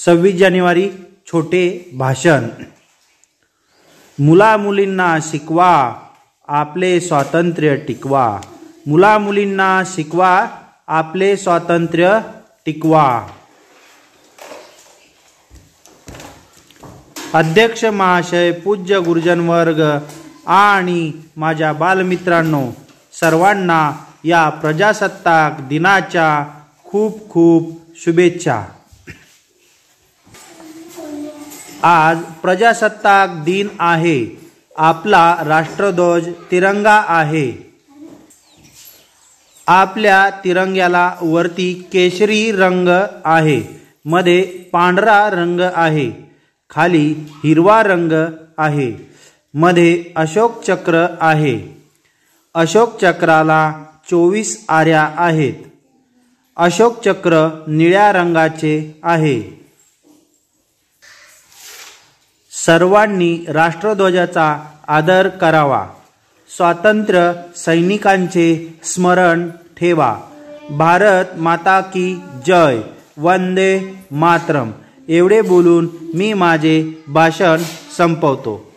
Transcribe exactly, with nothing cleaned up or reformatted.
सव्वीस जानेवारी छोटे भाषण। मुला मुलींना शिकवा, आपले स्वातंत्र्य टिकवा। मुला मुलींना शिकवा, आपले स्वातंत्र्य टिकवा। अध्यक्ष महाशय, पूज्य गुरुजन वर्ग आणि माझ्या बालमित्रांनो, सर्वांना या प्रजासत्ताक दिनाच्या खूप खूप शुभेच्छा। आज प्रजासत्ताक दिन आहे। आपला राष्ट्रध्वज तिरंगा आहे। आपल्या तिरंग्याला वरती केशरी रंग आहे, मध्ये पांढरा रंग आहे, खाली हिरवा रंग आहे, मध्ये अशोक चक्र आहे। अशोक चक्राला चोवीस आऱ्या आहेत। अशोक चक्र निळ्या रंगाचे आहे। सर्वांनी राष्ट्रध्वजाचा आदर करावा। स्वातंत्र्य सैनिकांचे स्मरण ठेवा। भारत माता की जय, वंदे मातरम। एवढे बोलून मी माझे भाषण संपवतो।